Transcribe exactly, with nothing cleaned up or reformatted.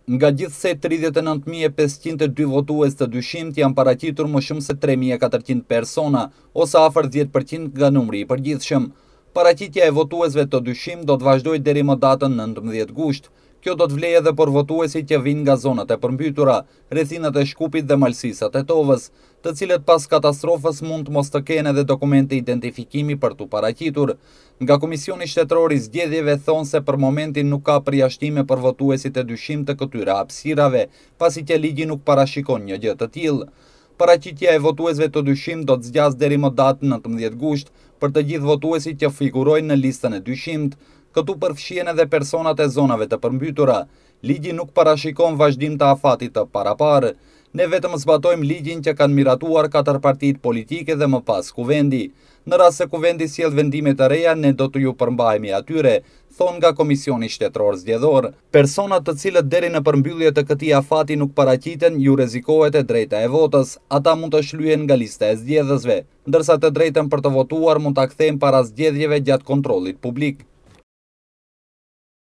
Nga gjithse tridhjetë e nëntë mijë e pesëqind e dy votues të dyshimt janë paraqitur më shumë se tre mijë e katërqind persona, ose afër dhjetë përqind nga numri i përgjithshëm. Paraqitja e votuesve të dyshim do të vazhdojë deri më datën nëntëmbëdhjetë gusht. Kjo do të vlejë edhe për votuesit që vinë nga zonat e përmbytura, rrethinat e Shkupit dhe malësisë së Tetovës, të cilët pas katastrofës mund të mos të kenë edhe dokumente identifikimi për t'u paraqitur. Nga Komisioni Shtetëror i Zgjedhjeve thonë se për momentin nuk ka përjashtime për votuesit e dyshim të këtyre hapësirave, pasi që ligji nuk parashikon një gjë të tillë. Paraqitja e votuesve të dyshim do të zgjasë deri më datën nëntëmbëdhjetë gusht për të gjithë votuesit që figurojnë në listën e dyshimt. Këtu përfshihen edhe personat e zonave të përmbytura. Ligji nuk parashikon vazhdim të afatit të paraparë. Ne vetëm zbatojmë ligjin që kanë miratuar katër partitë politike dhe më pas Kuvendi. Në rast se Kuvendi sjell vendime të reja, ne do të ju përmbahemi atyre, thonë nga Komisioni Shtetëror Zgjedhor. Personat të cilët deri në përmbyllje të këtij afati nuk paraqiten, ju rrezikohet e drejta e votës. Ata mund të shlyhen nga lista e zgjedhësve, ndërsa të drejtën për të votuar mund ta kthejnë para zgjedhjeve gjatë kontrollit publik.